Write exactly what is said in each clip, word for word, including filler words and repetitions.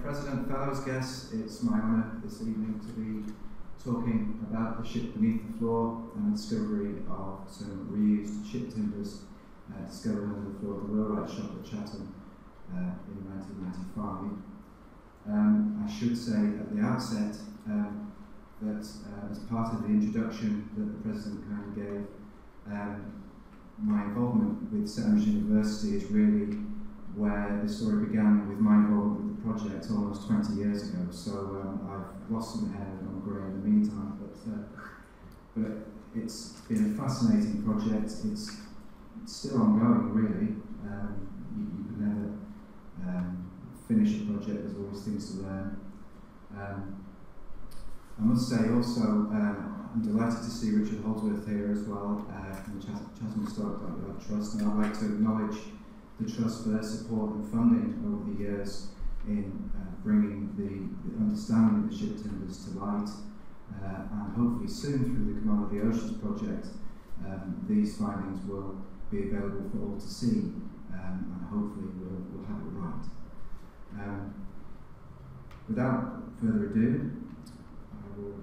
President, fellows, guests, it's my honour this evening to be talking about the ship beneath the floor and the discovery of some reused ship timbers uh, discovered under the floor of the wheelwright shop at Chatham uh, in nineteen ninety-five. Um, I should say at the outset um, that uh, as part of the introduction that the President kindly gave, um, my involvement with Settlers University is really where the story began with my involvement with the project almost twenty years ago. So um, I've lost some hair and I'm grey in the meantime, but, uh, but it's been a fascinating project. It's, it's still ongoing, really. Um, you, you can never um, finish a project, there's always things to learn. Um, I must say also, um, I'm delighted to see Richard Holdsworth here as well uh, from the Chatham, Chatham Historic Dockyard Trust, and I'd like to acknowledge the Trust for their support and funding over the years in uh, bringing the, the understanding of the ship timbers to light, uh, and hopefully soon through the Command of the Oceans project, um, these findings will be available for all to see, um, and hopefully we'll, we'll have it right. Um, without further ado, I will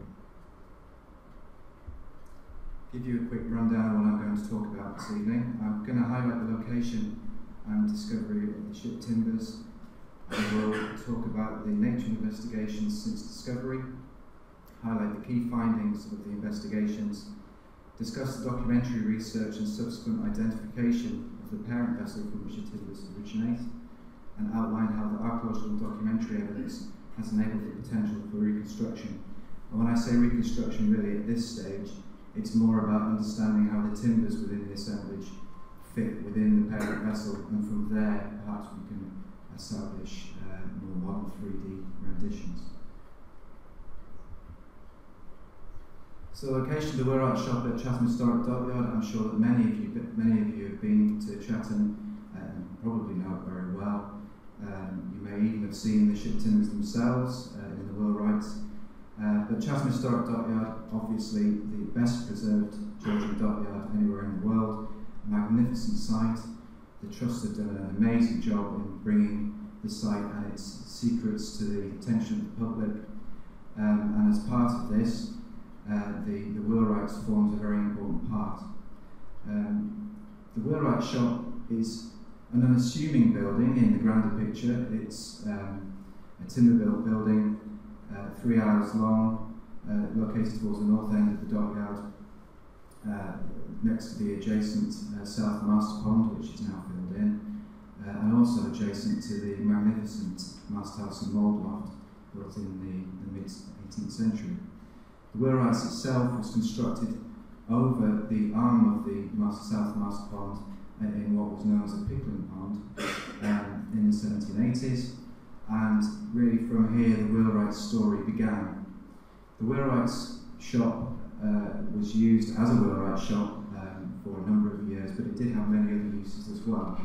give you a quick rundown of what I'm going to talk about this evening. I'm going to highlight the location and discovery of the ship timbers. I will talk about the nature of investigations since discovery, highlight the key findings of the investigations, discuss the documentary research and subsequent identification of the parent vessel from which the timbers originate, and outline how the archaeological and documentary evidence has enabled the potential for reconstruction. And when I say reconstruction, really at this stage, it's more about understanding how the timbers within the assemblage fit within the parent vessel, and from there perhaps we can establish uh, more modern three D renditions. So the location of the wheelwright shop at Chatham Historic Dockyard, I'm sure that many of you, many of you have been to Chatham uh, and probably know it very well. Um, you may even have seen the ship timbers themselves uh, in the wheelwrights. Uh, but Chatham Historic Dockyard, obviously the best preserved Georgian dockyard anywhere in the world, a magnificent site. The Trust have done an amazing job in bringing the site and its secrets to the attention of the public. Um, and as part of this, uh, the, the wheelwrights forms a very important part. Um, the wheelwright shop is an unassuming building in the grander picture. It's um, a timber-built building, uh, three hours long, uh, located towards the north end of the dockyard, uh, next to the adjacent uh, South Master Pond, which is now filled in, uh, and also adjacent to the magnificent mast house and mould loft built in the, the mid eighteenth century. The wheelwrights itself was constructed over the arm of the Master South Master Pond uh, in what was known as a pickling pond um, in the seventeen eighties, and really from here the wheelwrights story began. The wheelwrights shop uh, was used as a wheelwright shop um, for a number of years, but it did have many other uses as well.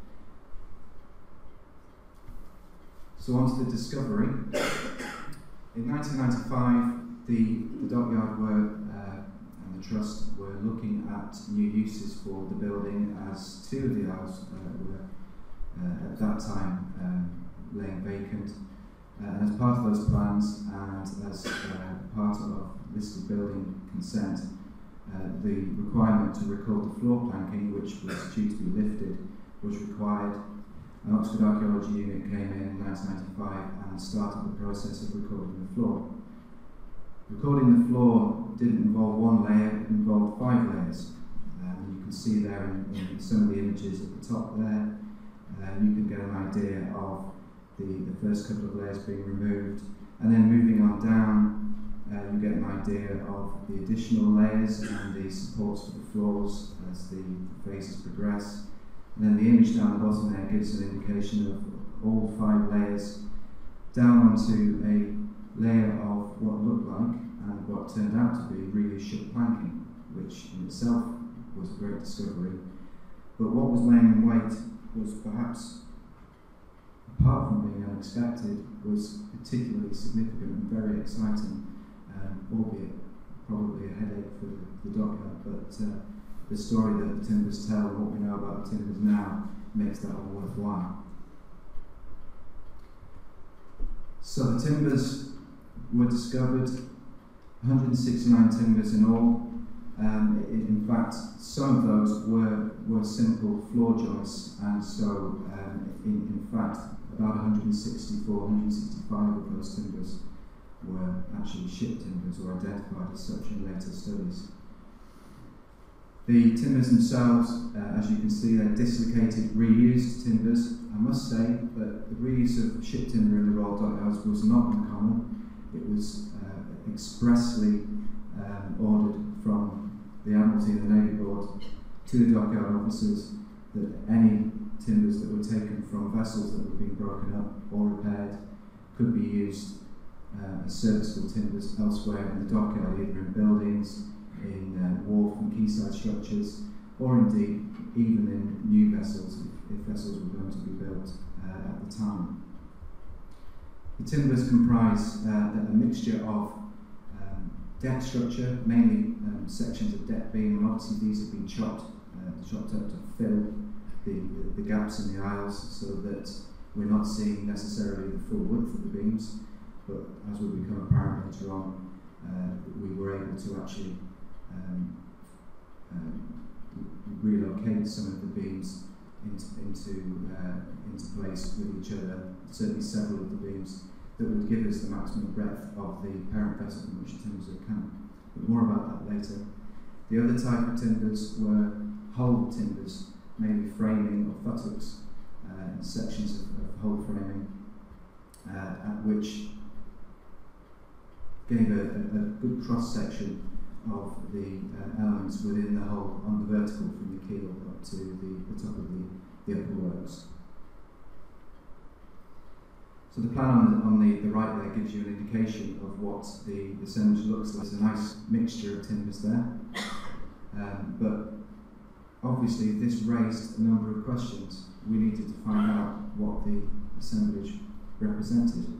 So on to the discovery. In nineteen ninety-five, the, the dockyard were, uh, and the Trust were looking at new uses for the building, as two of the aisles uh, were uh, at that time um, laying vacant. Uh, and as part of those plans, and as uh, part of listed building consent, uh, the requirement to record the floor planking, which was due to be lifted, was required. An Oxford Archaeology unit came in in nineteen ninety-five and started the process of recording the floor. Recording the floor didn't involve one layer, it involved five layers. Um, you can see there in, in some of the images at the top there, uh, you can get an idea of the, the first couple of layers being removed, and then moving on down, uh, you get an idea of the additional layers and the supports for the floors as the phases progress. And then the image down the bottom there gives an indication of all five layers down onto a layer of what looked like and what turned out to be really ship planking, which in itself was a great discovery. But what was laying in wait was perhaps, apart from being unexpected, was particularly significant and very exciting, um, albeit probably a headache for the, the dockyard, but uh, the story that the timbers tell and what we know about the timbers now makes that all worthwhile. So the timbers were discovered, one hundred sixty-nine timbers in all. Um, in, in fact, some of those were, were simple floor joists, and so um, in, in fact about one hundred sixty-four, one hundred sixty-five of those timbers were actually ship timbers or identified as such in later studies. The timbers themselves, uh, as you can see, they're dislocated, reused timbers. I must say that the reuse of ship timber in the Royal Dockyards was not uncommon. It was uh, expressly um, ordered from the Admiralty and the Navy Board to the dockyard officers that any timbers that were taken from vessels that were being broken up or repaired could be used uh, as serviceable timbers elsewhere in the dockyard, either in buildings, in uh, wharf and quayside structures, or indeed even in new vessels, if, if vessels were going to be built uh, at the time. The timbers comprise uh, a mixture of um, deck structure, mainly um, sections of deck beam, and obviously these have been chopped, uh, chopped up to fill the, the, the gaps in the aisles so that we're not seeing necessarily the full width of the beams, but as will become apparent later on, uh, we were able to actually Um, um, relocate some of the beams into into, uh, into place with each other, certainly several of the beams that would give us the maximum breadth of the parent vessel in which the timbers would come. But more about that later. The other type of timbers were hull timbers, mainly framing or futtocks, uh, sections of, of hull framing, uh, at which gave a, a, a good cross section of the uh, elements within the hull on the vertical from the keel up to the, the top of the, the upper works. So the plan on the, on the, the right there gives you an indication of what the assemblage looks like. There's a nice mixture of timbers there, um, but obviously this raised a number of questions. We needed to find out what the assemblage represented.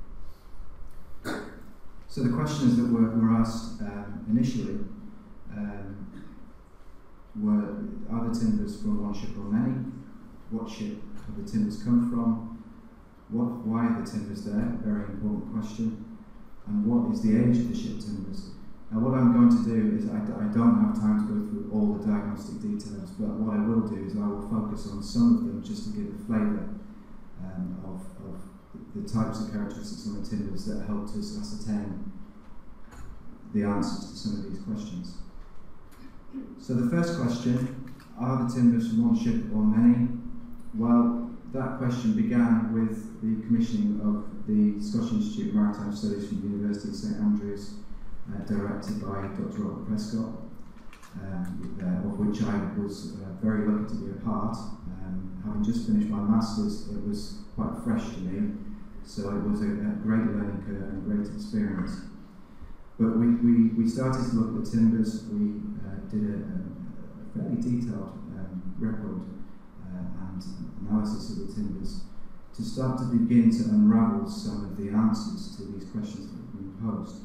So the questions that were, were asked um, initially um, were, are the timbers from one ship or many? What ship have the timbers come from? What, why are the timbers there? Very important question. And what is the age of the ship timbers? Now what I'm going to do is, I, I don't have time to go through all the diagnostic details, but what I will do is I will focus on some of them just to give a flavour um, of, of the types of characteristics on the timbers that helped us ascertain the answers to some of these questions. So the first question, are the timbers from one ship or many? Well, that question began with the commissioning of the Scottish Institute of Maritime Studies from the University of St Andrews, uh, directed by Doctor Robert Prescott, um, uh, of which I was uh, very lucky to be a part. Um, having just finished my Masters, it was quite fresh to me, so it was a, a great learning curve and a great experience. But we, we, we started to look at the timbers. We uh, did a, a fairly detailed um, record uh, and analysis of the timbers to start to begin to unravel some of the answers to these questions that have been posed.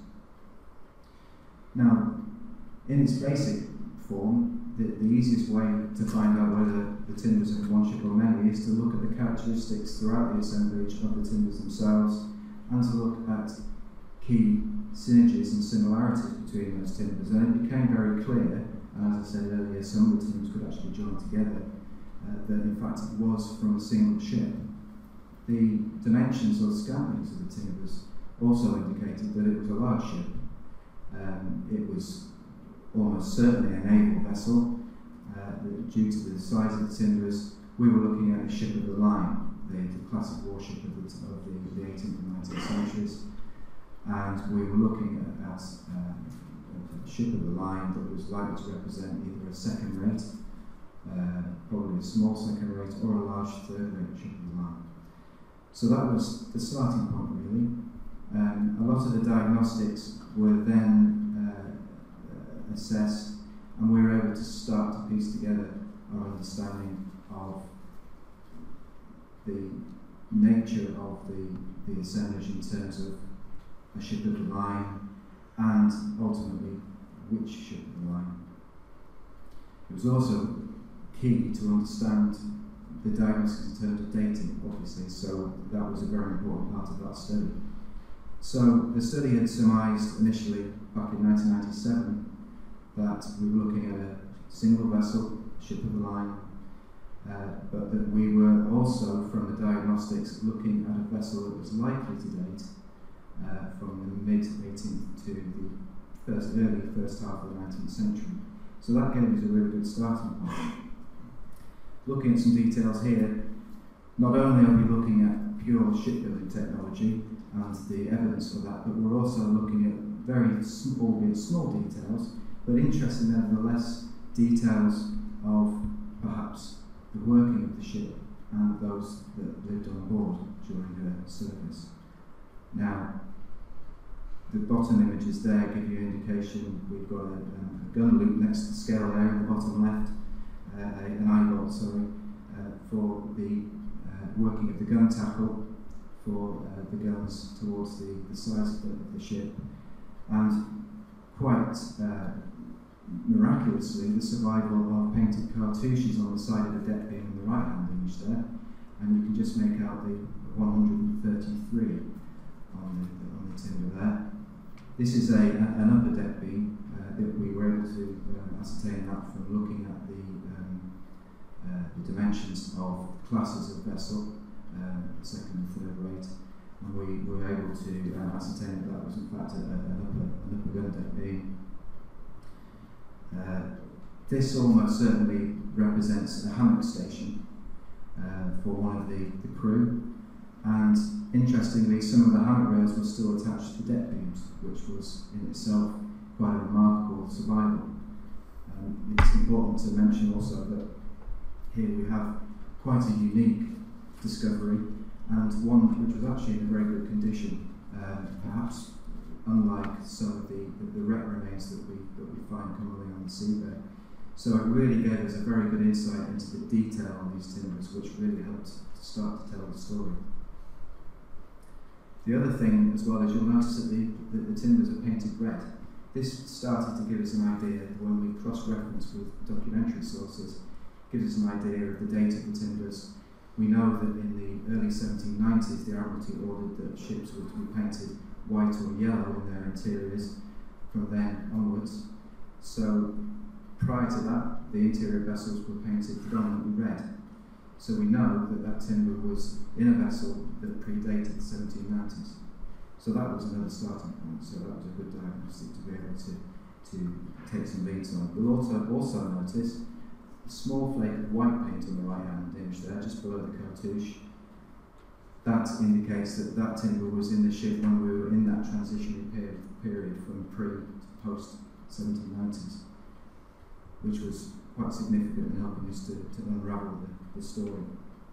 Now, in its basic form, the, the easiest way to find out whether the timbers are from one ship or many is to look at the characteristics throughout the assemblage of the timbers themselves, and to look at key synergies and similarities between those timbers. And it became very clear, and as I said earlier, some of the timbers could actually join together, uh, that in fact it was from a single ship. The dimensions or scattings of the timbers also indicated that it was a large ship. Um, it was almost certainly a naval vessel. Uh, due to the size of the timbers, we were looking at a ship of the line, the, the classic warship of the, of the, the eighteenth and nineteenth centuries. And we were looking at, at uh, a ship of the line that was likely to represent either a second rate, uh, probably a small second rate, or a large third rate ship of the line. So that was the starting point, really. Um, a lot of the diagnostics were then uh, assessed, and we were able to start to piece together our understanding of the nature of the, the assemblage in terms of a ship of the line, and ultimately which ship of the line. It was also key to understand the diagnosis in terms of dating, obviously, so that was a very important part of that study. So the study had surmised initially back in nineteen ninety-seven that we were looking at a single vessel, ship of the line, uh, but that we were also, from the diagnostics, looking at a vessel that was likely to date uh, from the mid eighteenth to the first, early first half of the nineteenth century. So that gave us a really good starting point. Looking at some details here, not only are we looking at pure shipbuilding technology and the evidence for that, but we're also looking at very small, albeit small details, but interesting nevertheless, details of perhaps the working of the ship and those that lived on board during her service. Now, the bottom images there give you an indication. We've got a, um, a gun loop next to the scale there in the bottom left, uh, an eyeball, sorry, uh, for the uh, working of the gun tackle for uh, the guns towards the, the sides of the, of the ship, and quite uh, miraculously, the survival of painted cartouches on the side of the deck beam in the right-hand image there, and you can just make out the one hundred thirty-three on the, on the timber there. This is a, a, an upper deck beam uh, that we were able to um, ascertain that from looking at the, um, uh, the dimensions of classes of vessel, um, second and third rate, and we were able to uh, ascertain that that was in fact a, a, an, upper, an upper gun deck beam. Uh, this almost certainly represents a hammock station uh, for one of the, the crew, and interestingly some of the hammock rails were still attached to the deck beams, which was in itself quite a remarkable survival. Um, it's important to mention also that here we have quite a unique discovery, and one which was actually in a very good condition, uh, perhaps unlike some of the, the, the wreck remains that we, that we find commonly on the seabed. So it really gave us a very good insight into the detail on these timbers, which really helped to start to tell the story. The other thing as well is you'll notice that the, the, the timbers are painted red. This started to give us an idea when we cross-reference with documentary sources, gives us an idea of the date of the timbers. We know that in the early seventeen nineties the Admiralty ordered that ships were to be painted white or yellow in their interiors from then onwards. So prior to that, the interior vessels were painted predominantly red. So we know that that timber was in a vessel that predated the seventeen nineties. So that was another starting point, so that was a good diagnostic to be able to, to take some leads on. We'll also, also notice a small flake of white paint on the right hand image there, just below the cartouche. That indicates that that timber was in the ship when we were in that transitionary period, period from pre to post seventeen nineties, which was quite significant in helping us to, to unravel the, the story.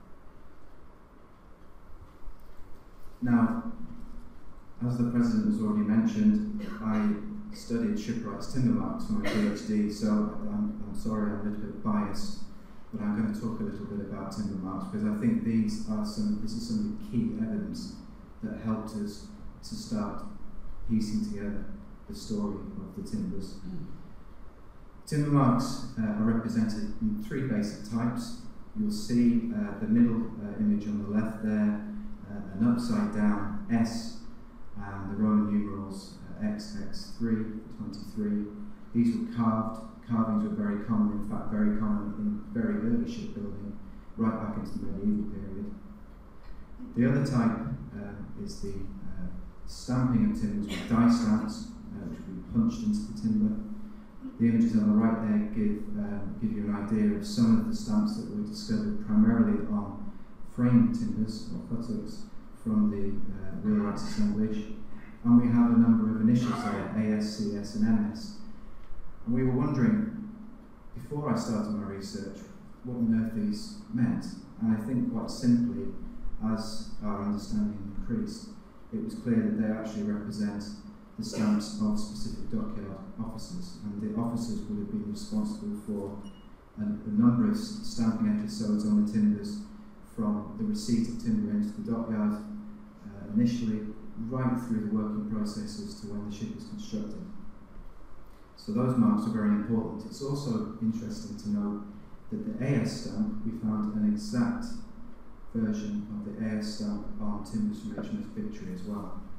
Now, as the President has already mentioned, I studied shipwrights timber marks for my PhD, so I'm, I'm sorry I'm a little bit biased, but I'm going to talk a little bit about timber marks because I think these are some, this is some of the key evidence that helped us to start piecing together the story of the timbers. Timber marks uh, are represented in three basic types. You'll see uh, the middle uh, image on the left there, uh, an upside down S, and the Roman numerals uh, X X three, twenty-three. These were carved. Carvings were very common, in fact very common in very early shipbuilding, right back into the medieval period. The other type uh, is the uh, stamping of timbers with die stamps, uh, which will be punched into the timber. The images on the right there give, um, give you an idea of some of the stamps that were discovered primarily on frame timbers or futtocks from the uh, wheelwright's assemblage. And we have a number of initials there, A S, C S and M S. And we were wondering, before I started my research, what on earth these meant. And I think quite simply, as our understanding increased, it was clear that they actually represent the stamps of specific dockyard officers, and the officers would have been responsible for a, a number of stamping episodes on the timbers from the receipt of timber into the dockyard uh, initially, right through the working processes to when the ship is constructed. So those marks are very important. It's also interesting to note that the A S stamp, we found an exact version of the A S stamp on timbers from H M S Victory as well.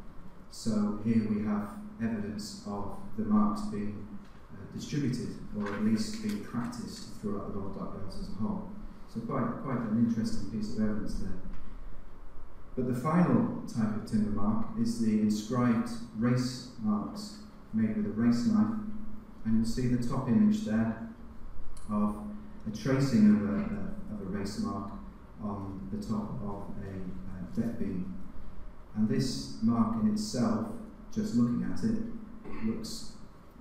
So here we have evidence of the marks being uh, distributed, or at least being practiced throughout the Royal Dockyards as a whole. So quite, quite an interesting piece of evidence there. But the final type of timber mark is the inscribed race marks made with a race knife, and you'll see the top image there of a tracing of a, a, of a race mark on the top of a uh, deck beam. And this mark in itself, just looking at it, looks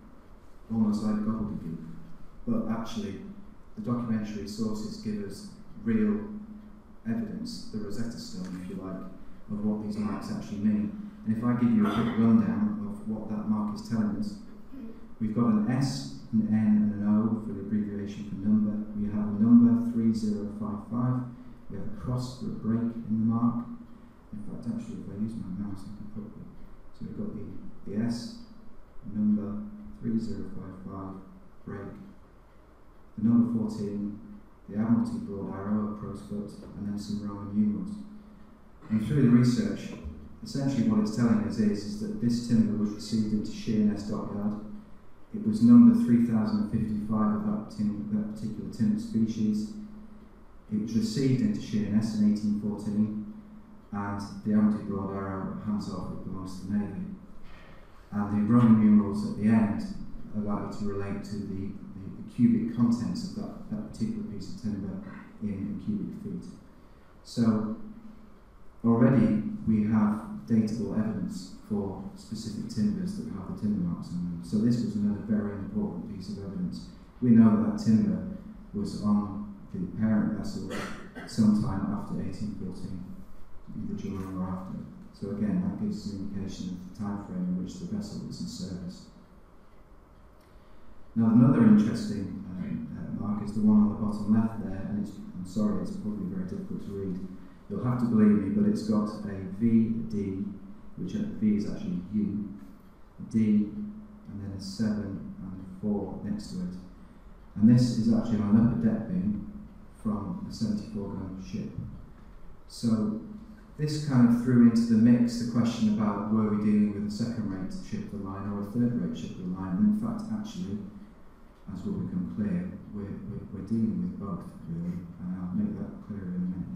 almost like gobbledygook. But actually, the documentary sources give us real evidence, the Rosetta Stone, if you like, of what these marks actually mean. And if I give you a quick rundown of what that mark is telling us, we've got an S, an N, and an O for the abbreviation for number. We have a number, three zero five five. We have a cross for a break in the mark. In fact, actually, if I use my mouse, I can probably. So we've got the, the S, number, three zero five five, break. The number fourteen, the Admiralty broad arrow, a crow's foot, and then some Roman numerals. And through the research, essentially what it's telling us is, is that this timber was received into Sheerness Dockyard. It was number three thousand fifty-five of that, tim that particular timber species. It was received into Sheerness in eighteen fourteen, and the Admiralty broad arrow, hands off, it belongs to the Navy. And the Roman numerals at the end are likely to relate to the, the, the cubic contents of that, that particular piece of timber in, in cubic feet. So already we have datable evidence for specific timbers that have the timber marks on them. So this was another very important piece of evidence. We know that that timber was on the parent vessel sometime after eighteen fourteen, either during or after. So again, that gives us an indication of the time frame in which the vessel was in service. Now another interesting um, uh, mark is the one on the bottom left there, and it's, I'm sorry, it's probably very difficult to read. You'll have to believe me, but it's got a V D, which uh, V is actually U, a D, and then a seven and a four next to it. And this is actually on an upper deck beam from a seventy-four gun ship. So this kind of threw into the mix the question about were we dealing with a second-rate ship of the line or a third-rate ship of the line, and in fact, actually, as will become clear, we're, we're, we're dealing with both, really, and I'll make that clearer in a minute.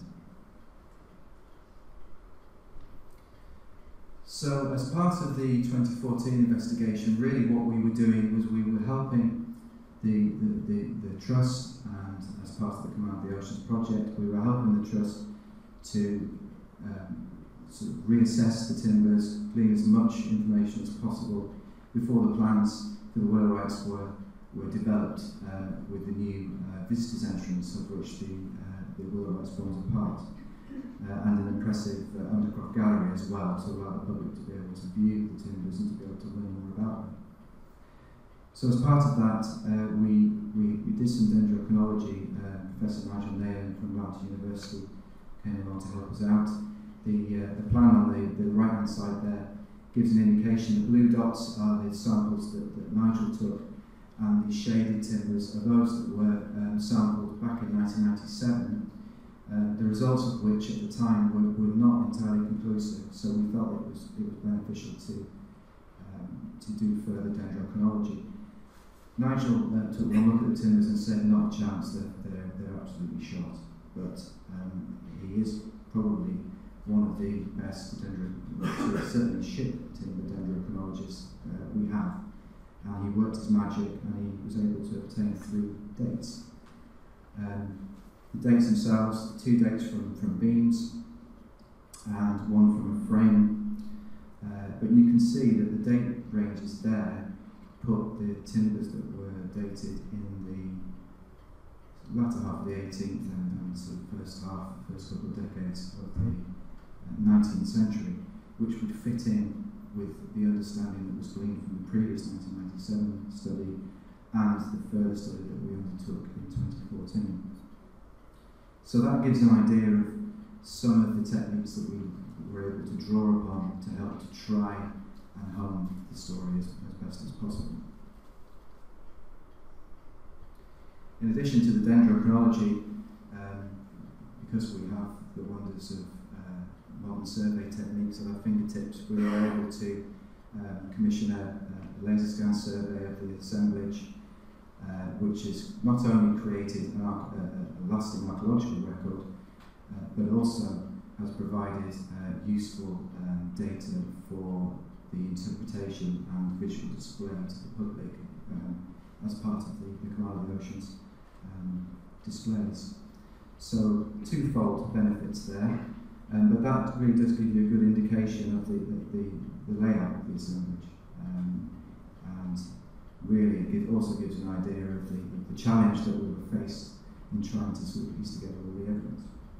So, as part of the twenty fourteen investigation, really what we were doing was we were helping the, the, the, the Trust, and as part of the Command of the Oceans project, we were helping the Trust to um, sort of reassess the timbers, glean as much information as possible before the plans for the wheelwrights were, were developed uh, with the new uh, visitors' entrance, of which the, uh, the wheelwrights forms a part. Uh, and an impressive uh, undercroft gallery as well, to allow the public to be able to view the timbers and to be able to learn more about them. So as part of that, uh, we, we, we did some dendrochronology. Uh, Professor Nigel Naylor from Mountain University came along to help us out. The, uh, the plan on the, the right-hand side there gives an indication. The blue dots are the samples that, that Nigel took, and the shaded timbers are those that were um, sampled back in nineteen ninety-seven. Uh, the results of which at the time were, were not entirely conclusive, so we felt it was, it was beneficial to, um, to do further dendrochronology. Nigel uh, took one look at the timbers and said, not a chance, that they're, they're absolutely shot. But um, he is probably one of the best dendro, certainly ship timber dendrochronologists uh, we have. And he worked his magic, and he was able to obtain three dates. Um, The dates themselves, two dates from, from beams and one from a frame, uh, but you can see that the date ranges there put the timbers that were dated in the latter half of the eighteenth and, and sort of first half, first couple of decades of the uh, nineteenth century, which would fit in with the understanding that was gleaned from the previous nineteen ninety-seven study and the further study that we undertook in twenty fourteen. So that gives an idea of some of the techniques that we were able to draw upon to help to try and hone the story as, as best as possible. In addition to the dendrochronology, um, because we have the wonders of uh, modern survey techniques at our fingertips, we were able to um, commission a, a laser scan survey of the assemblage, uh, which has not only created an arch a, a lasting archaeological record, uh, but also has provided uh, useful um, data for the interpretation and visual display to the public um, as part of the, the Command of the Oceans um, displays. So twofold benefits there, um, but that really does give you a good indication of the, the, the, the layout of the assemblage, um, and really it also gives an idea of the, of the challenge that we were faced in trying to sort of piece together all the evidence.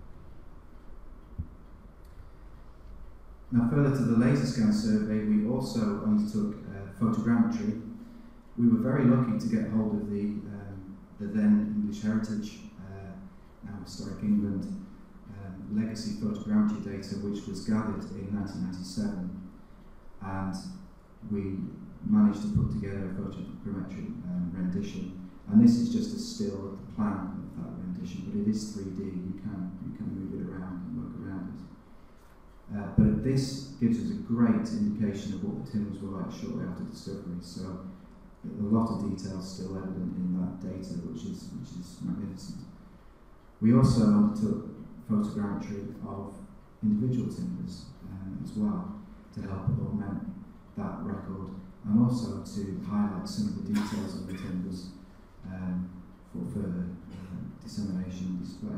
Now, further to the laser scan survey, we also undertook uh, photogrammetry. We were very lucky to get hold of the, um, the then English Heritage, uh, now Historic England, um, legacy photogrammetry data, which was gathered in nineteen ninety-seven, and we managed to put together a photogrammetric um, rendition. And this is just a still of the plan of that rendition, but it is three D. You can you can move it around and work around it. Uh, but this gives us a great indication of what the timbers were like shortly after discovery. So a lot of details still evident in that data, which is which is magnificent. We also undertook photogrammetry of individual timbers um, as well to help augment that record, and also to highlight some of the details of the timbers um, for further uh, dissemination and display.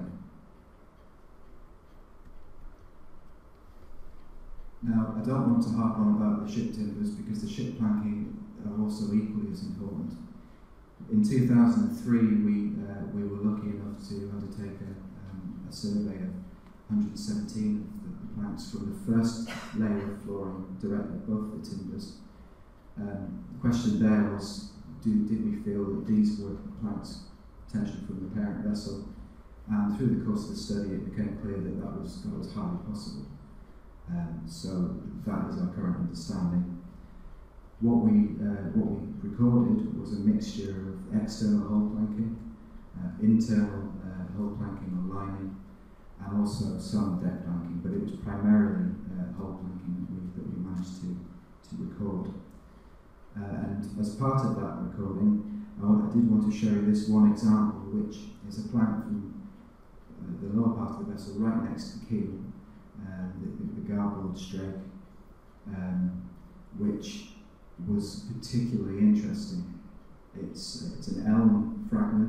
Now, I don't want to harp on about the ship timbers because the ship planking are also equally as important. In two thousand three, we uh, we were lucky enough to undertake a, um, a survey of one hundred seventeen of the planks from the first layer of flooring directly above the timbers. Um, the question there was, do, did we feel that these were planks potentially from the parent vessel? And through the course of the study, it became clear that that was, that was highly possible. Um, so that is our current understanding. What we uh, what we recorded was a mixture of external hull planking, uh, internal uh, hull planking or lining, and also some deck planking. But it was primarily uh, hull planking that we that we managed to to record. Uh, and as part of that recording, I, I did want to show you this one example, which is a plank from uh, the lower part of the vessel, right next to the keel. Um, the, the, the garboard strake, um, which was particularly interesting. It's, it's an elm fragment,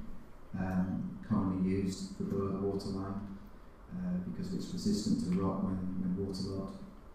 um, commonly used for below the waterline uh, because it's resistant to rot when, when waterlogged.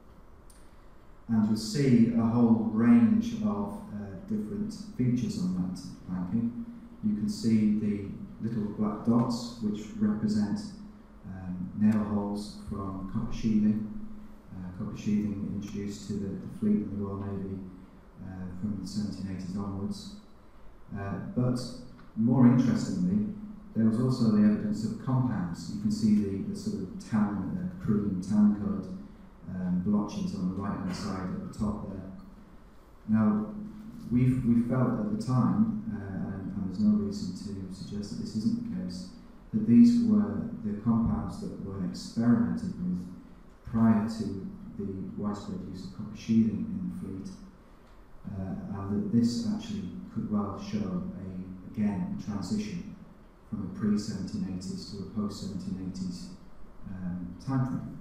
And you'll see a whole range of uh, different features on that planking. You can see the little black dots, which represent Um, nail holes from copper sheathing, uh, copper sheathing introduced to the, the fleet in the Royal Navy uh, from the seventeen eighties onwards. Uh, but more interestingly, there was also the evidence of compounds. You can see the, the sort of tan, uh, cream tan coloured um, blotches on the right hand side at the top there. Now, we've, we felt at the time, uh, and, and there's no reason to suggest that this isn't the case, that these were the compounds that were experimented with prior to the widespread use of copper sheathing in the fleet, uh, and that this actually could well show a, again, a transition from a pre-seventeen eighties to a post-seventeen eighties um, time frame.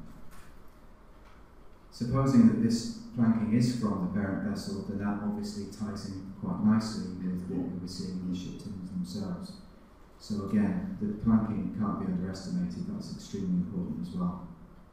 Supposing that this planking is from the parent vessel, then that obviously ties in quite nicely with what we were seeing in the ship timbers themselves. So again, the planking can't be underestimated, that's extremely important as well.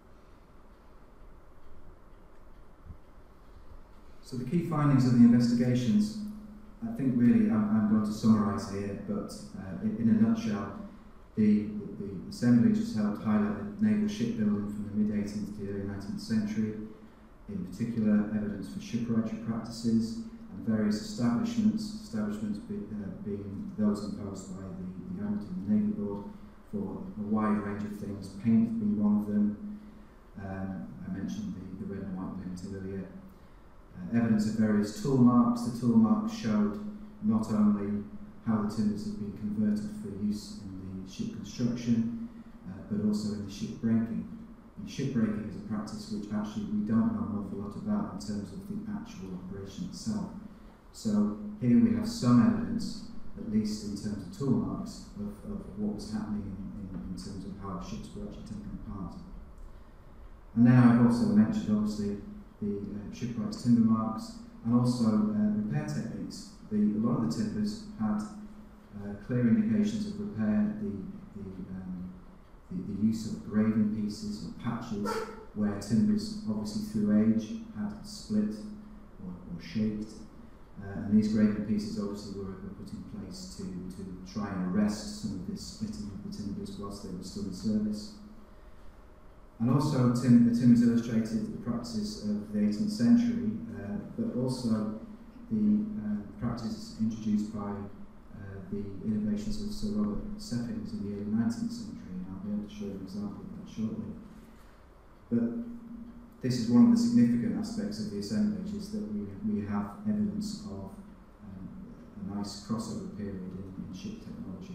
So the key findings of the investigations, I think really I'm, I'm going to summarise here, but uh, in, in a nutshell, the, the, the assemblage has helped highlight naval shipbuilding from the mid eighteenth to the early nineteenth century, in particular evidence for shipwrights practices and various establishments, establishments be, uh, being those imposed by the the Navy Board for a wide range of things, paint being one of them. Um, I mentioned the, the red and white paint earlier. Uh, evidence of various tool marks. The tool marks showed not only how the timbers had been converted for use in the ship construction, uh, but also in the ship breaking. And shipbreaking is a practice which actually we don't know an awful lot about in terms of the actual operation itself. So here we have some evidence, at least in terms of tool marks, of, of what was happening in, in, in terms of how ships were actually taken apart. And then I've also mentioned, obviously, the uh, shipwrights' timber marks and also uh, repair techniques. The, a lot of the timbers had uh, clear indications of repair, the, the, um, the, the use of graving pieces or patches where timbers, obviously through age, had split or, or shaped. Uh, and these graving pieces obviously were, were put in place to, to try and arrest some of this splitting of the timbers whilst they were still in service. And also tim the timbers illustrated the practices of the eighteenth century, uh, but also the uh, practice introduced by uh, the innovations of Sir Robert Seppings in the early nineteenth century, and I'll be able to show you an example of that shortly. But this is one of the significant aspects of the assemblage, is that we, we have evidence of um, a nice crossover period in, in ship technology.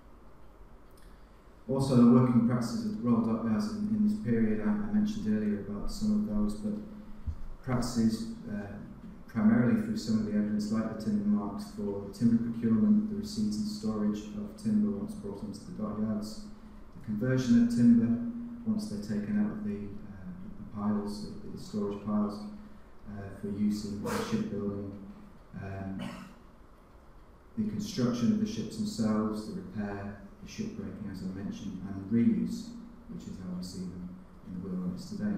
Also, the working practices of the Royal Dockyards in, in this period, I, I mentioned earlier about some of those, but practices uh, primarily through some of the evidence, like the timber marks for timber procurement, the receipt and storage of timber once brought into the dockyards, the conversion of timber once they're taken out of the piles, the, the storage piles, uh, for use in shipbuilding, um, the construction of the ships themselves, the repair, the shipbreaking, as I mentioned, and reuse, which is how we see them in the wheelwrights today.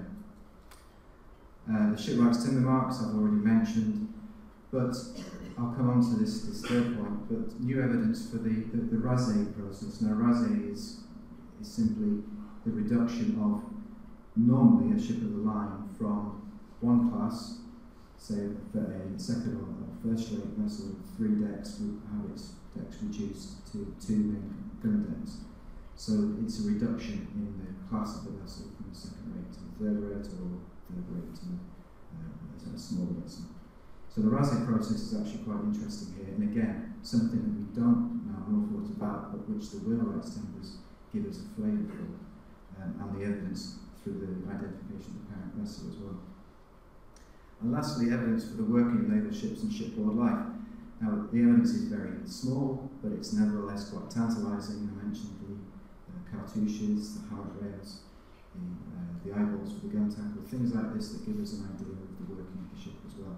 Uh, the shipwrights' timber marks I've already mentioned, but I'll come on to this, this third point, but new evidence for the, the, the rasé process. Now, rasé is, is simply the reduction of normally a ship of the line from one class, say for a second or first rate vessel with three decks, would have its decks reduced to two main gun decks. So it's a reduction in the class of the vessel from the second rate to the third rate, or third rate to uh, a smaller vessel. So the rasé process is actually quite interesting here, and again, something that we don't know an awful lot about, but which the wheelwrights timbers give us a flavour for, um, and the evidence through the identification of the parent vessel as well. And lastly, evidence for the working of naval ships and shipboard life. Now, the evidence is very small, but it's nevertheless quite tantalising. I mentioned the uh, cartouches, the hammock rails, the, uh, the eyeballs for the gun tackle, things like this that give us an idea of the working of the ship as well.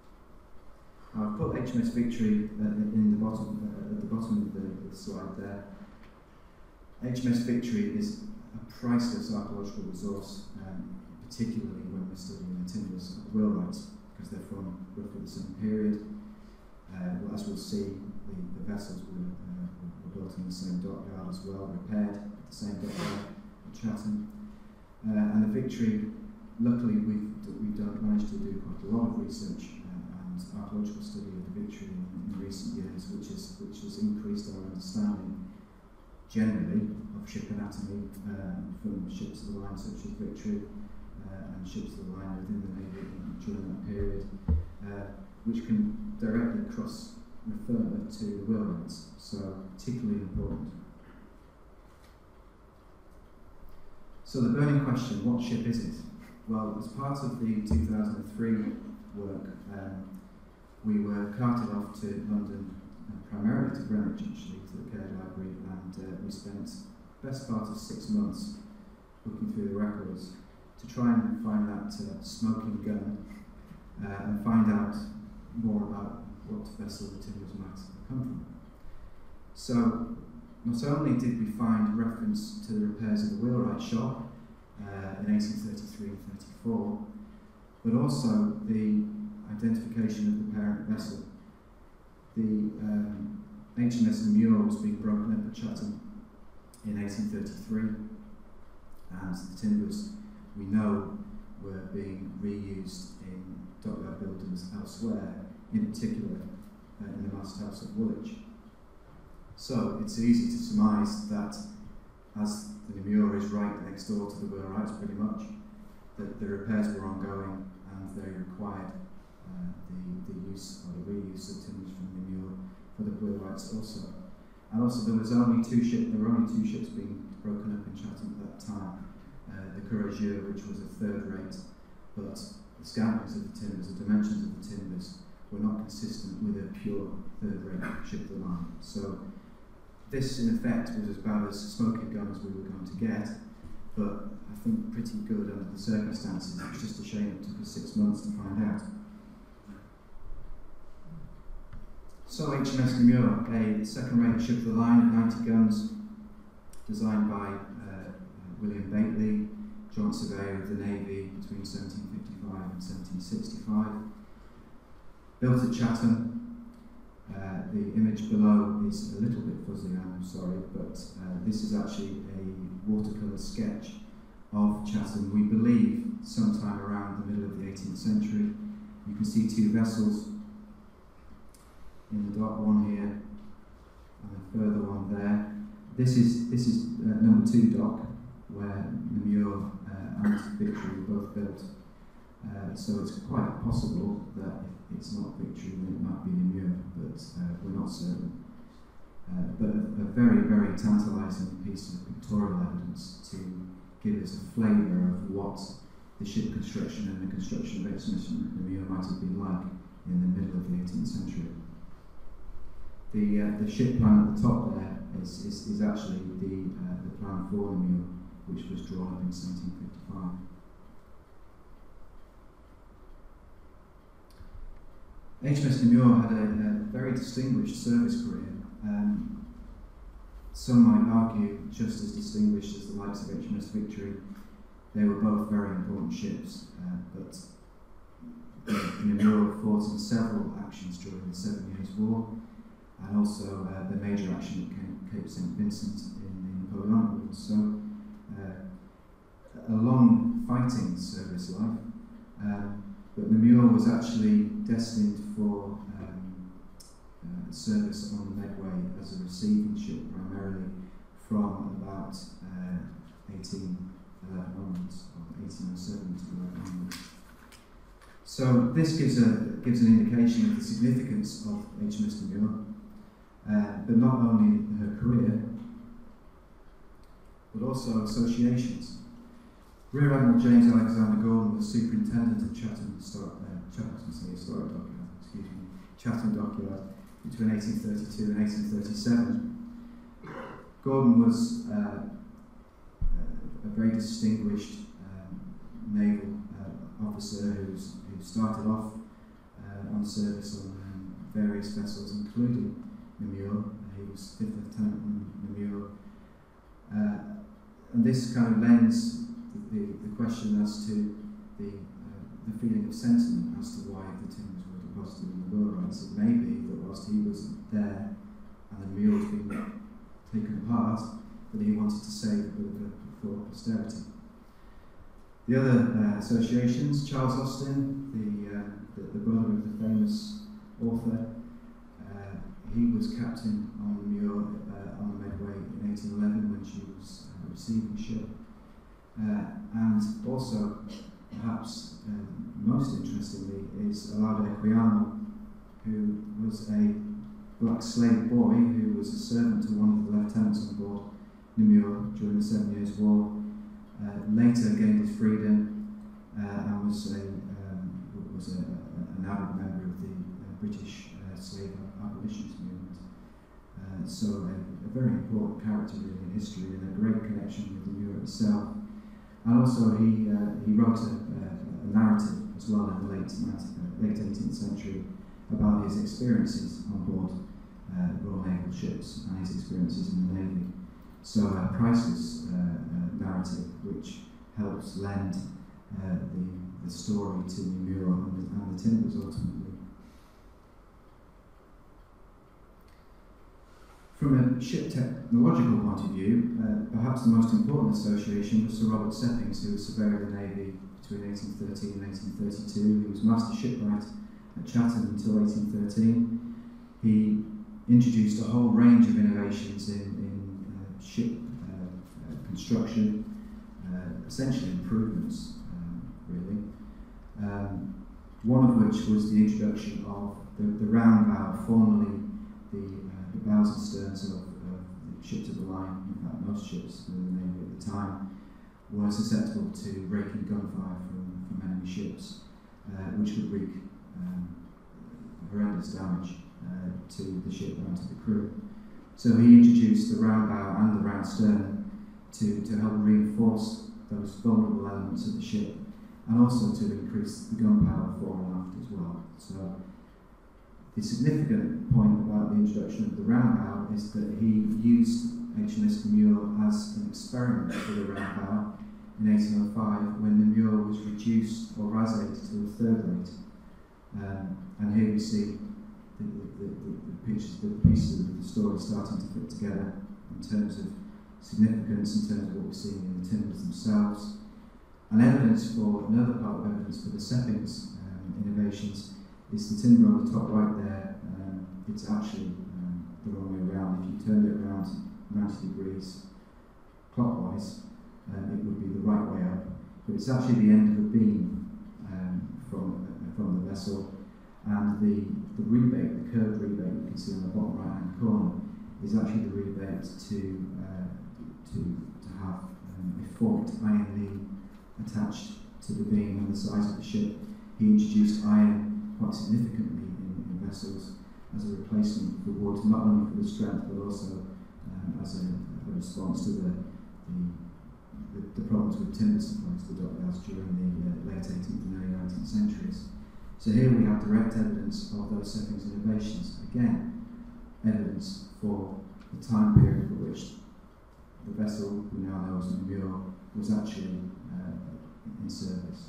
I've put H M S Victory uh, in the bottom, uh, at the bottom of the, the slide there. H M S Victory is a priceless archaeological resource, um, particularly when we're studying the timbers of the wheelwrights, because they're from roughly the same period. Uh, well, as we'll see, the, the vessels were, uh, were built in the same dockyard as well, repaired at the same dockyard at Chatham. Uh, and the Victory, luckily we've, we've done, managed to do quite a lot of research uh, and archaeological study of the Victory in, in recent years, which, is, which has increased our understanding generally of ship anatomy, um, from ships of the line such as Victory uh, and ships of the line within the Navy during that period, uh, which can directly cross refer to the wheelwrights, so particularly important. So the burning question, what ship is it? Well, as part of the two thousand three work, um, we were carted off to London, uh, primarily to Greenwich actually, to the Caird Library, and uh, we spent the best part of six months looking through the records to try and find that uh, smoking gun uh, and find out more about what vessel the timbers might have come from. So, not only did we find reference to the repairs of the wheelwright shop uh, in eighteen thirty-three and thirty-four, but also the identification of the parent vessel. The um, H M S Namur was being broken up at Chatham in eighteen thirty-three, and the timbers we know were being reused in dockyard buildings elsewhere, in particular uh, in the mast house at Woolwich. So it's easy to surmise that, as the Namur is right next door to the wheelwrights pretty much, that the repairs were ongoing and they required uh, the, the use or the reuse of timbers from the Namur for the wheelwrights also. And also there was only two ships, there were only two ships being broken up in Chatham at that time, uh, the Courageux, which was a third rate, but the scoutings of the timbers, the dimensions of the timbers, were not consistent with a pure third rate ship of the line. So this, in effect, was about as smoking gun as we were going to get, but I think pretty good under the circumstances. It was just a shame it took us six months to find out. So H M S Namur, a second-rate ship of the line of ninety guns, designed by uh, William Bately, Joint Surveyor of the Navy between seventeen fifty-five and seventeen sixty-five. Built at Chatham. Uh, the image below is a little bit fuzzy, I'm sorry, but uh, this is actually a watercolour sketch of Chatham, we believe, sometime around the middle of the eighteenth century. You can see two vessels in the dock, one here and a further one there. This is this is uh, number two dock, where Namur uh, and Victory were both built. Uh, so it's quite possible that if it's not Victory, then it might be Namur, but uh, we're not certain. Uh, but a, a very, very tantalising piece of pictorial evidence to give us a flavour of what the ship construction and the construction of H M S Namur might have been like in the middle of the eighteenth century. The, uh, the ship plan at the top there is, is, is actually the, uh, the plan for Namur, which was drawn up in seventeen fifty-five. H M S Namur had a, a very distinguished service career. Um, some might argue just as distinguished as the likes of H M S Victory. They were both very important ships, uh, but Namur fought in several actions during the Seven Years' War, and also uh, the major action at Cape Saint Vincent in the Napoleonic Wars. So, uh, a long fighting service life, um, but Namur was actually destined for um, uh, service on the Medway as a receiving ship, primarily from about uh, eighteen eleven onwards, or eighteen oh seven to eleven onwards. So this gives a gives an indication of the significance of H M S Namur. Uh, but not only her career, but also associations. Rear Admiral James Alexander Gordon was superintendent of Chatham Historic, uh, Chatham, Historic Dockyard, excuse me, Chatham Dockyard between eighteen thirty-two and eighteen thirty-seven. Gordon was uh, a very distinguished um, naval uh, officer who's, who started off uh, on service on um, various vessels, including Namur. He was fifth lieutenant on Namur. Uh, and this kind of lends the, the, the question as to the, uh, the feeling of sentiment as to why the timbers were deposited in the wheelwrights. It may be that whilst he was there and the Namur was being taken apart, that he wanted to save a bit of it for posterity. The other uh, associations, Charles Austin, the, uh, the, the brother of the famous author, he was captain on the Namur uh, on the Medway in eighteen eleven when she was a receiving ship. Uh, and also, perhaps um, most interestingly, is Alado Equiano, who was a black slave boy who was a servant to one of the lieutenants on board Namur during the Seven Years' War. Uh, later gained his freedom uh, and was, a, um, was a, a, an avid member of the uh, British uh, slave abolitionist movement. Uh, so a, a very important character really in history and a great connection with the Namur itself. And also he uh, he wrote a, a, a narrative as well in the late, late eighteenth century about his experiences on board uh, Royal Naval ships and his experiences in the Navy. So a priceless uh, uh, narrative which helps lend uh, the, the story to Namur and the, and the timbers ultimately. From a ship technological point of view, uh, perhaps the most important association was Sir Robert Seppings, who was Surveyor of the Navy between eighteen thirteen and eighteen thirty-two. He was Master Shipwright at Chatham until eighteen thirteen. He introduced a whole range of innovations in, in uh, ship uh, uh, construction, uh, essentially improvements, um, really. Um, one of which was the introduction of the, the round bow, formerly the the bows and sterns of, of the ships of the line, in fact most ships in the Navy at the time, were susceptible to raking gunfire from, from enemy ships, uh, which could wreak um, horrendous damage uh, to the ship and to the crew. So he introduced the round bow and the round stern to, to help reinforce those vulnerable elements of the ship, and also to increase the gun power fore and aft as well. So the significant point about the introduction of the round bow is that he used H M S Namur as an experiment for the round bow in eighteen oh five, when Namur was reduced or raséed to a third rate. Um, and here we see the, the, the, the, pictures, the pieces of the story starting to fit together in terms of significance, in terms of what we're seeing in the timbers themselves. And evidence for, another part of evidence for the settings um, innovations is the timber on the top right there. Um, it's actually um, the wrong way around. If you turned it around ninety degrees clockwise, um, it would be the right way up. But it's actually the end of a beam um, from, uh, from the vessel, and the, the rebate, the curved rebate you can see on the bottom right hand corner, is actually the rebate to, uh, to, to have um, a forked iron knee attached to the beam on the sides of the ship. He introduced iron quite significantly in, in vessels as a replacement for wood, not only for the strength but also um, as a, a response to the, the, the, the problems with timber supplies to the dockyards during the uh, late eighteenth and early nineteenth centuries. So here we have direct evidence of those settings innovations. Again, evidence for the time period for which the vessel we now know as Namur was actually uh, in service.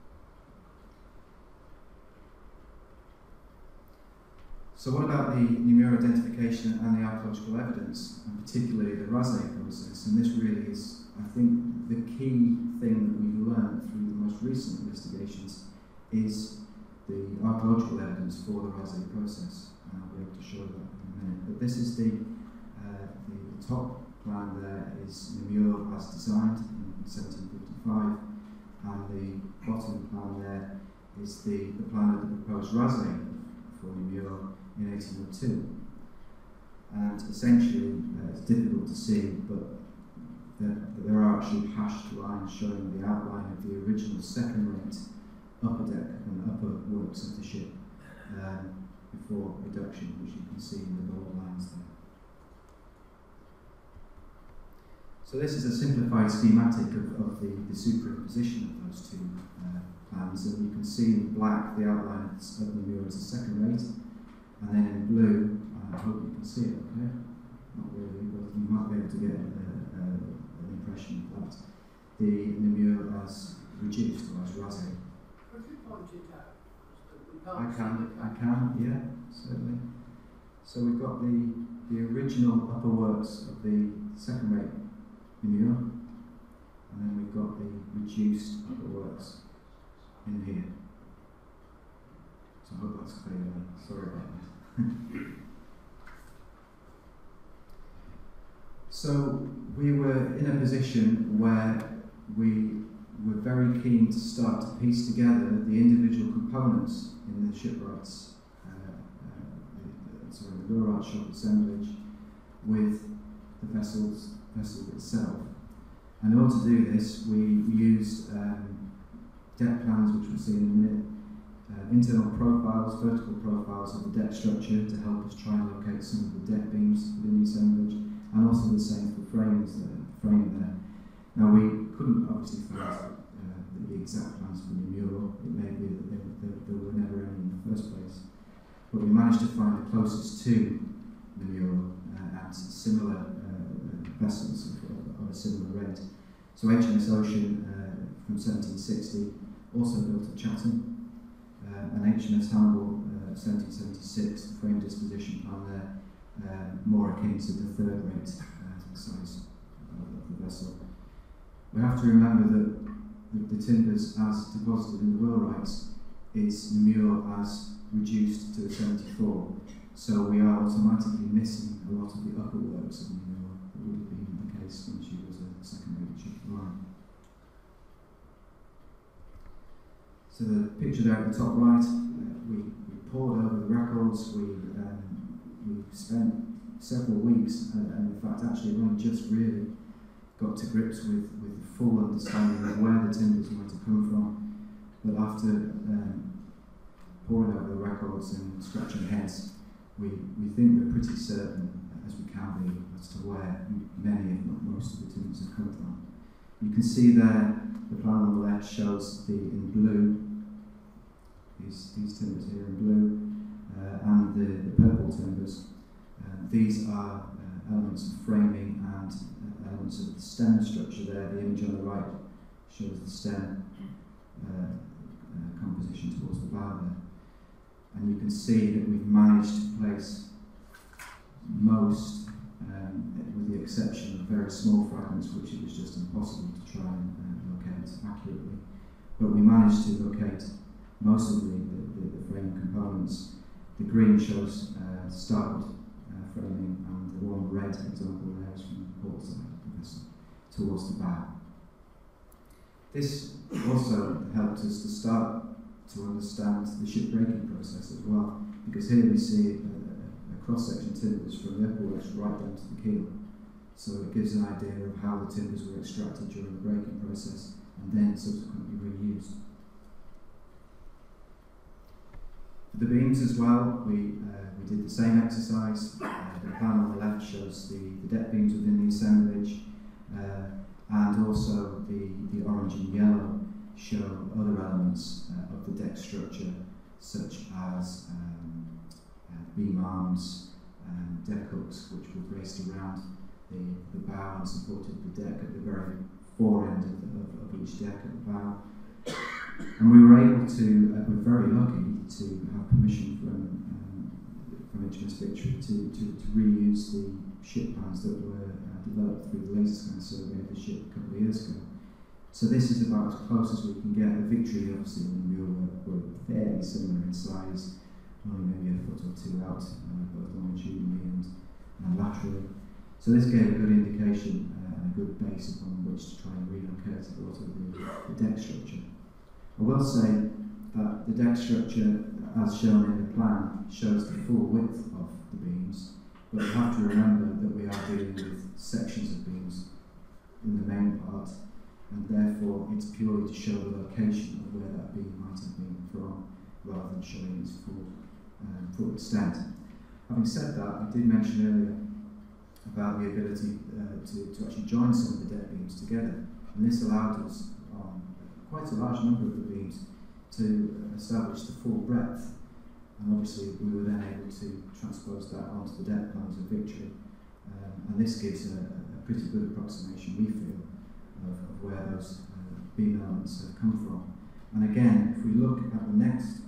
So what about the Namur identification and the archaeological evidence, and particularly the rasé process? And this really is, I think, the key thing that we've learned through the most recent investigations is the archaeological evidence for the rasé process. And I'll be able to show that in a minute. But this is the, uh, the, the top plan there is Namur as designed in seventeen fifty-five, and the bottom plan there is the, the plan of the proposed rasé for Namur in eighteen oh two. And essentially, uh, it's difficult to see, but there, there are actually hashed lines showing the outline of the original second rate upper deck and upper works of the ship um, before reduction, which you can see in the bold lines there. So this is a simplified schematic of, of the, the superimposition of those two uh, plans, and you can see in black the outline of the Namur as a second rate, and then in blue, uh, I hope you can see it, okay? Not really, but you might be able to get a, a, an impression of that. The Namur as reduced, or as rasé. Could you point it out? We I can't can, see the I can, yeah, certainly. So we've got the, the original upper works of the second rate Namur, and then we've got the reduced upper works in here. So I hope that's clear. Sorry about that. So we were in a position where we were very keen to start to piece together the individual components in the shipwrights, uh, uh, the, sorry, the wheelwright shop assemblage with the vessels, vessel itself. And in order to do this, we used um, deck plans, which we'll see in a minute, uh, internal profiles, vertical profiles of the deck structure to help us try and locate some of the deck beams within the assemblage, and also the same for frames there, frame there. Now we couldn't obviously find uh, the, the exact plans for the mural. It may be that there, there, there were never any in the first place, but we managed to find the closest to the mural uh, and similar uh, vessels of, of a similar rate. So H M S Ocean uh, from seventeen sixty, also built at Chatham, uh, and H M S Hamble, uh, seventeen seventy-six, the frame disposition plan there, uh, more akin to the third rate uh, size of the vessel. We have to remember that the, the timbers as deposited in the wheelwrights is Namur as reduced to a seventy-four, so we are automatically missing a lot of the upper works of Namur that would have been the case when she was a second rate ship line. So the picture there at the top right, uh, we, we pored over the records, we, um, we spent several weeks, uh, and in fact actually only just really got to grips with, with the full understanding of where the timbers might have come from. But after um, poring over the records and scratching heads, we, we think we're pretty certain, as we can be, as to where many, if not most, of the timbers have come from. You can see there, the plan on the left shows the in blue, these, these timbers here in blue, uh, and the, the purple timbers. Uh, these are uh, elements of framing and uh, elements of the stem structure there. The image on the right shows the stem uh, uh, composition towards the bow there. And you can see that we've managed to place most, um, with the exception of very small fragments, which it was just impossible to try and uh, locate accurately. But we managed to locate most of the, the, the frame components. The green shows uh, starboard uh, framing, and the one red example there is from the port side of the vessel towards the bow. This also helped us to start to understand the ship breaking process as well, because here we see a, a cross-section timbers from the upper wedge right down to the keel. So it gives an idea of how the timbers were extracted during the breaking process and then subsequently reused. For the beams as well, we, uh, we did the same exercise. Uh, the plan on the left shows the, the deck beams within the assemblage, uh, and also the, the orange and yellow show other elements uh, of the deck structure, such as um, uh, beam arms, um, deck hooks, which were braced around the, the bow and supported the deck at the very fore end of, the, of, of each deck at the bow. And we were able to, uh, we're very lucky to have permission from, um, from H M S Victory to, to, to reuse the ship plans that were uh, developed through the laser scan survey of the ship a couple of years ago. So this is about as close as we can get. The Victory, obviously, and the Mule were, were fairly similar in size, only maybe a foot or two out, uh, both longitudinally and, and laterally. So this gave a good indication uh, and a good base upon which to try and relocate a lot of the, the deck structure. I will say that the deck structure, as shown in the plan, shows the full width of the beams, but you have to remember that we are dealing with sections of beams in the main part, and therefore it's purely to show the location of where that beam might have been from, rather than showing its full, um, full extent. Having said that, I did mention earlier about the ability uh, to, to actually join some of the deck beams together, and this allowed us on quite a large number of the beams to establish the full breadth, and obviously we were then able to transpose that onto the deck plans of Victory, um, and this gives a, a pretty good approximation, we feel, of, of where those uh, beam elements have come from. And again, if we look at the next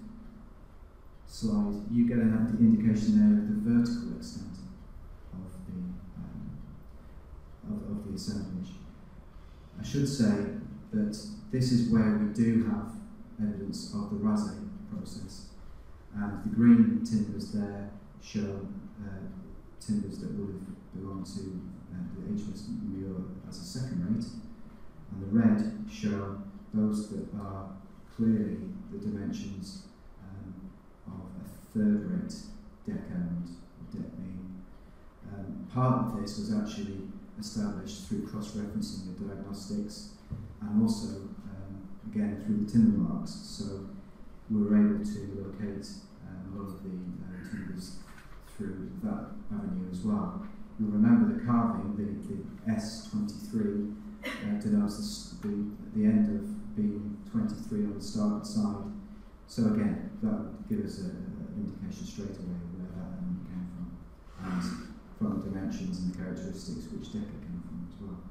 slide, you get an indication there of the vertical extent of the, um, of, of the assemblage. I should say that this is where we do have evidence of the Rase process, and the green timbers there show uh, timbers that would have belonged to uh, the H M S Mule as a second rate, and the red show those that are clearly the dimensions um, of a third rate deck element or deck beam. Um, part of this was actually established through cross-referencing the diagnostics, and also um, again through the timber marks, so we were able to locate um, a lot of the uh, timbers through that avenue as well. You'll remember the carving, the, the S twenty-three, uh, denotes the, the, the end of beam twenty-three on the starboard side. So again, that would give us an indication straight away where that element came from, and from the dimensions and the characteristics which deck it came from as well.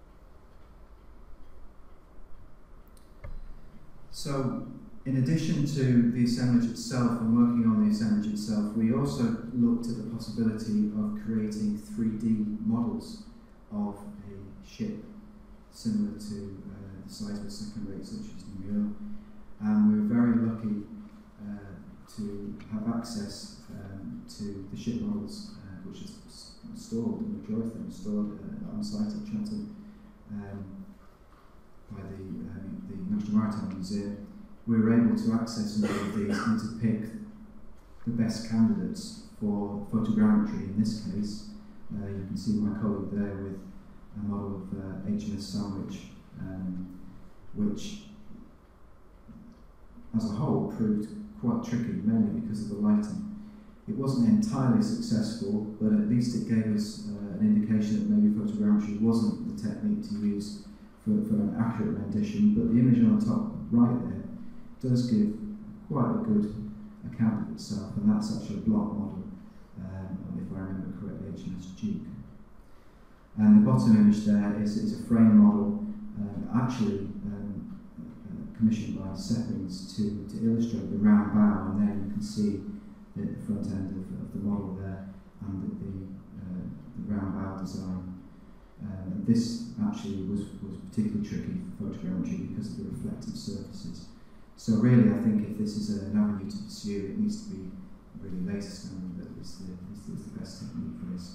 So, in addition to the assemblage itself and working on the assemblage itself, we also looked at the possibility of creating three D models of a ship similar to uh, the size of a second rate such as the Mule, and we were very lucky uh, to have access um, to the ship models uh, which is stored, the majority of them stored uh, on site at Chatham um, by the, uh, the National Maritime Museum. We were able to access all of these and to pick the best candidates for photogrammetry in this case. Uh, you can see my colleague there with a model of uh, H M S Sandwich, um, which as a whole proved quite tricky, mainly because of the lighting. It wasn't entirely successful, but at least it gave us uh, an indication that maybe photogrammetry wasn't the technique to use for, for an accurate rendition, but the image on the top right there does give quite a good account of itself, and that's actually a block model, um, if I remember correctly, H M S Duke. And the bottom image there is, is a frame model, um, actually um, uh, commissioned by Seppings to, to illustrate the round bow, and there you can see the, the front end of, of the model there, and the, the, uh, the round bow design. Um, this actually was, was particularly tricky for photogrammetry because of the reflective surfaces. So really, I think if this is an avenue to pursue, it needs to be really laser scanning that is the, is, is the best technique for this.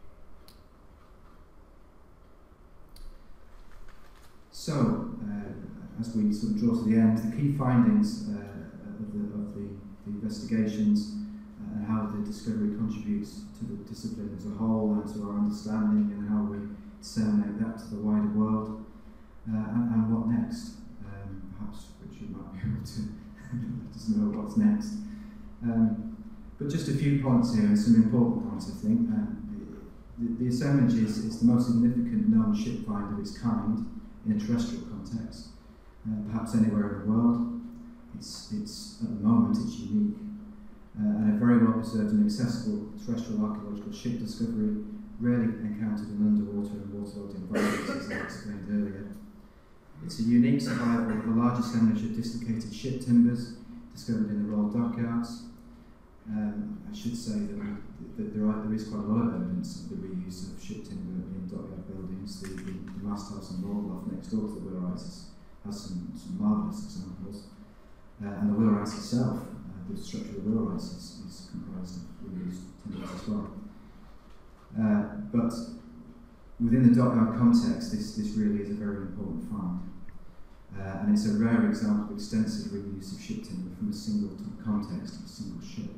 So, uh, as we sort of draw to the end, the key findings uh, of, the, of the, the investigations uh, and how the discovery contributes to the discipline as a whole and to our understanding, and how we disseminate that to the wider world, uh, and, and what next. Um, perhaps Richard might be able to let us know what's next. Um, but just a few points here, and some important points, I think. Um, the, the assemblage is, is the most significant known ship find of its kind in a terrestrial context, uh, perhaps anywhere in the world. It's, it's, at the moment, it's unique, uh, and a very well preserved and accessible terrestrial archaeological ship discovery, rarely encountered in underwater and waterlogged environments, as I explained earlier. It's a unique survival of the large assemblage of dislocated ship timbers discovered in the Royal Dockyards. Um, I should say that, we, that there, are, there is quite a lot of evidence of the reuse of ship timber in dockyard buildings. The, the, the mast house and wharf next door to the wheelwrights has some, some marvellous examples. Uh, and the wheelwrights itself, uh, the structure of the wheelwrights is, is comprised of reused timbers as well. Uh, but within the dockyard context, this, this really is a very important find. Uh, and it's a rare example of extensive reuse of ship timber from a single context of a single ship.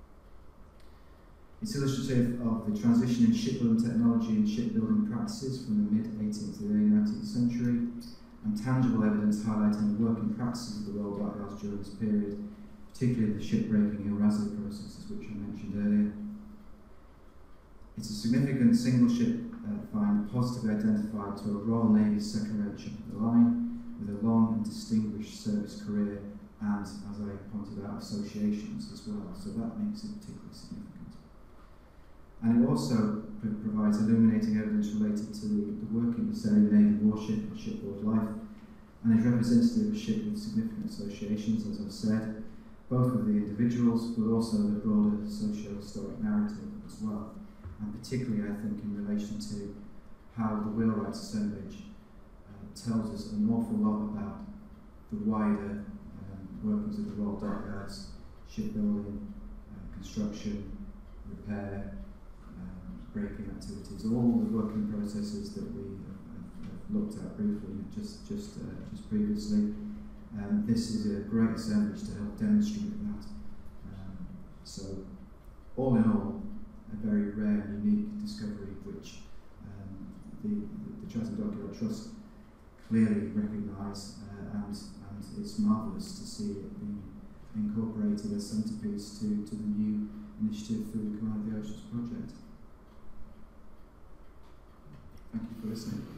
It's illustrative of the transition in shipbuilding technology and shipbuilding practices from the mid-eighteenth to the early nineteenth century, and tangible evidence highlighting the working practices of the Royal Dockyards during this period, particularly the shipbreaking and razzing processes which I mentioned earlier. It's a significant single ship uh, find positively identified to a Royal Navy second-rate ship of the line, with a long and distinguished service career and, as I pointed out, associations as well, so that makes it particularly significant. And it also pr provides illuminating evidence related to the, the working of, say, a Navy warship or shipboard life, and is representative of a ship with significant associations, as I've said, both with the individuals but also the broader socio-historic narrative as well, and particularly, I think, in relation to how the wheelwrights assemblage uh, tells us an awful lot about the wider um, workings of the Royal Dockyards, shipbuilding, uh, construction, repair, breaking activities, all the working processes that we have, have looked at briefly just just uh, just previously. Um, this is a great assemblage to help demonstrate that. Um, so, all in all, a very rare and unique discovery which um, the, the Chatham Dockyard Trust clearly recognise, uh, and, and it's marvellous to see it being incorporated as centrepiece to, to the new initiative through the Command of the Oceans project. Thank you for listening.